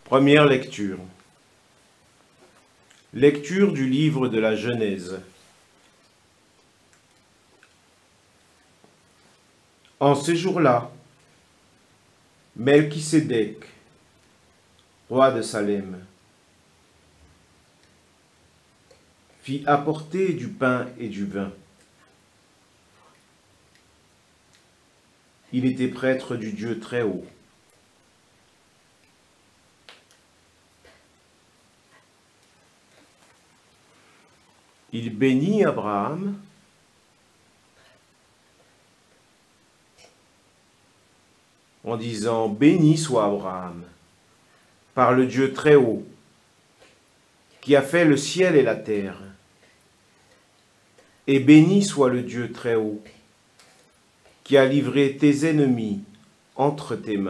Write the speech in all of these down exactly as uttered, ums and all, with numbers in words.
Première lecture. Lecture du livre de la Genèse. En ces jours-là, Melchisédek, roi de Salem, fit apporter du pain et du vin. Il était prêtre du Dieu Très-Haut. Il bénit Abraham en disant « Béni soit Abraham par le Dieu Très-Haut, qui a fait le ciel et la terre, et béni soit le Dieu Très-Haut, qui a livré tes ennemis entre tes mains. »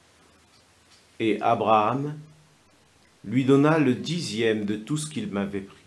Et Abraham lui donna le dixième de tout ce qu'il m'avait pris.